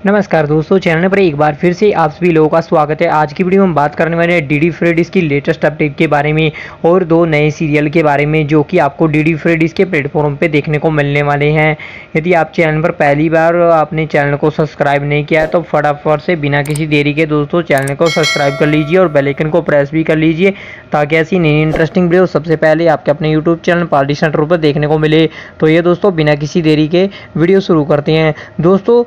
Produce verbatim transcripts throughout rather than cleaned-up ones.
नमस्कार दोस्तों, चैनल पर एक बार फिर से आप सभी लोगों का स्वागत है। आज की वीडियो में हम बात करने वाले हैं डीडी फ्री डिश की लेटेस्ट अपडेट के बारे में और दो नए सीरियल के बारे में जो कि आपको डीडी फ्री डिश के प्लेटफॉर्म पे देखने को मिलने वाले हैं। यदि आप चैनल पर पहली बार आपने चैनल को सब्सक्राइब नहीं किया है तो फटाफट से बिना किसी देरी के दोस्तों चैनल को सब्सक्राइब कर लीजिए और बेल आइकन को प्रेस भी कर लीजिए ताकि ऐसी नई इंटरेस्टिंग वीडियो सबसे पहले आपके अपने यूट्यूब चैनल पार्टी सेंटर पर देखने को मिले। तो ये दोस्तों बिना किसी देरी के वीडियो शुरू करते हैं। दोस्तों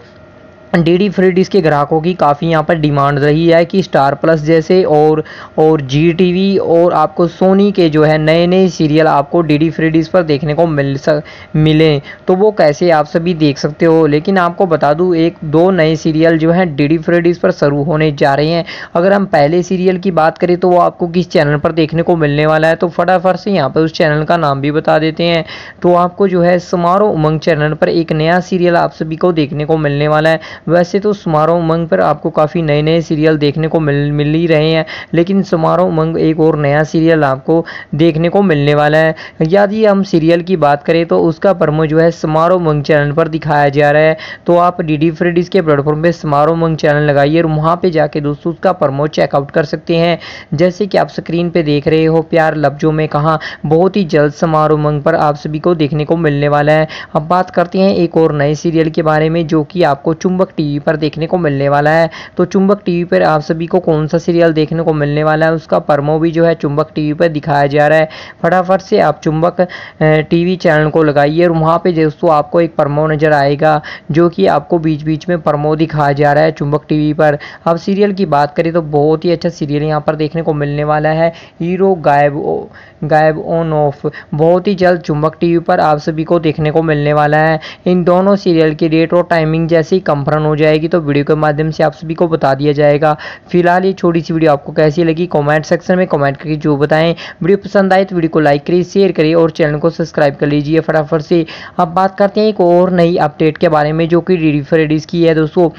डीडी फ्री डिश के ग्राहकों की काफ़ी यहाँ पर डिमांड रही है कि स्टार प्लस जैसे और और जी टीवी और आपको सोनी के जो है नए नए सीरियल आपको डीडी फ्री डिश पर देखने को मिल सक मिलें तो वो कैसे आप सभी देख सकते हो। लेकिन आपको बता दूं एक दो नए सीरियल जो हैं डीडी फ्री डिश पर शुरू होने जा रहे हैं। अगर हम पहले सीरियल की बात करें तो वो आपको किस चैनल पर देखने को मिलने वाला है तो फटाफट से यहाँ पर उस चैनल का नाम भी बता देते हैं। तो आपको जो है समारोह उमंग चैनल पर एक नया सीरियल आप सभी को देखने को मिलने वाला है। वैसे तो समारोह उमंग पर आपको काफ़ी नए नए सीरियल देखने को मिल मिल ही रहे हैं, लेकिन समारोह उमंग एक और नया सीरियल आपको देखने को मिलने वाला है। यदि हम सीरियल की बात करें तो उसका प्रमो जो है समारोह उमंग चैनल पर दिखाया जा रहा है। तो आप डीडी फ्री डिश के प्लेटफॉर्म पे समारोह उमंग चैनल लगाइए और वहाँ पे जाके दोस्तों उसका प्रमो चेकआउट कर सकते हैं। जैसे कि आप स्क्रीन पे देख रहे हो, प्यार लफ्जों में कहा बहुत ही जल्द समारोह उमंग पर आप सभी को देखने को मिलने वाला है। अब बात करते हैं एक और नए सीरियल के बारे में जो कि आपको चुंबक टीवी पर देखने को मिलने वाला है। तो चुंबक टीवी पर आप सभी को कौन सा सीरियल देखने को मिलने वाला है उसका प्रमो भी जो है चुंबक टीवी पर दिखाया जा रहा है। फटाफट से आप चुंबक टीवी चैनल को लगाइए और वहाँ पे दोस्तों आपको एक प्रमो नजर आएगा जो कि आपको बीच बीच में प्रमो दिखाया जा रहा है चुंबक टीवी पर। अब सीरियल की बात करें तो बहुत ही अच्छा सीरियल यहाँ पर देखने को मिलने वाला है, हीरो गायब गायब ऑन ऑफ। बहुत ही जल्द चुंबक टीवी पर आप सभी को देखने को मिलने वाला है। इन दोनों सीरियल की डेट और टाइमिंग जैसे ही कंफर्म हो जाएगी तो वीडियो के माध्यम से आप सभी को बता दिया जाएगा। फिलहाल ये छोटी सी वीडियो आपको कैसी लगी कमेंट सेक्शन में कमेंट करके जो बताएं। वीडियो पसंद आए तो वीडियो को लाइक करिए, शेयर करिए और चैनल को सब्सक्राइब कर लीजिए फटाफट से। अब बात करते हैं एक और नई अपडेट के बारे में जो कि डीडी फ्री डिश की है। दोस्तों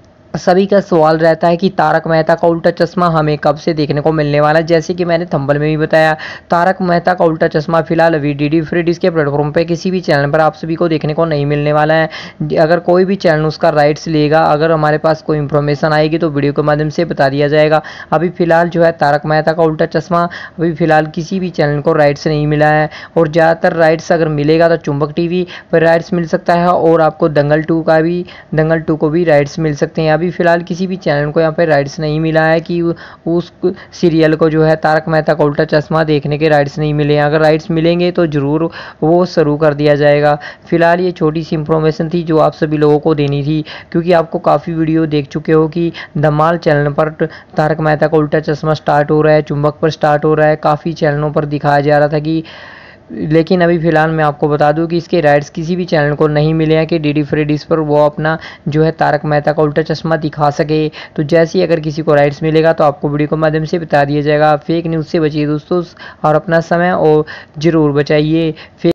सभी का सवाल रहता है कि तारक मेहता का उल्टा चश्मा हमें कब से देखने को मिलने वाला है। जैसे कि मैंने थंबनेल में भी बताया, तारक मेहता का उल्टा चश्मा फिलहाल अभी डीडी फ्री डिश के प्लेटफॉर्म पे किसी भी चैनल पर आप सभी को देखने को नहीं मिलने वाला है। अगर कोई भी चैनल उसका राइट्स लेगा, अगर हमारे पास कोई इंफॉर्मेशन आएगी तो वीडियो के माध्यम से बता दिया जाएगा। अभी फिलहाल जो है तारक मेहता का उल्टा चश्मा अभी फिलहाल किसी भी चैनल को राइट्स नहीं मिला है और ज़्यादातर राइट्स अगर मिलेगा तो चुंबक टीवी पर राइट्स मिल सकता है और आपको दंगल टू का भी दंगल टू को भी राइट्स मिल सकते हैं। अभी फिलहाल किसी भी चैनल को यहाँ पे राइट्स नहीं मिला है कि उस सीरियल को जो है तारक मेहता का उल्टा चश्मा देखने के राइट्स नहीं मिले हैं। अगर राइट्स मिलेंगे तो ज़रूर वो शुरू कर दिया जाएगा। फिलहाल ये छोटी सी इंफॉर्मेशन थी जो आप सभी लोगों को देनी थी, क्योंकि आपको काफ़ी वीडियो देख चुके हो कि धमाल चैनल पर तारक मेहता का उल्टा चश्मा स्टार्ट हो रहा है, चुंबक पर स्टार्ट हो रहा है, काफ़ी चैनलों पर दिखाया जा रहा था कि, लेकिन अभी फ़िलहाल मैं आपको बता दूं कि इसके राइट्स किसी भी चैनल को नहीं मिले हैं कि डीडी फ्री डिश पर वो अपना जो है तारक मेहता का उल्टा चश्मा दिखा सके। तो जैसे ही अगर किसी को राइट्स मिलेगा तो आपको वीडियो के माध्यम से बता दिया जाएगा। फेक न्यूज़ से बचिए दोस्तों और अपना समय और ज़रूर बचाइए।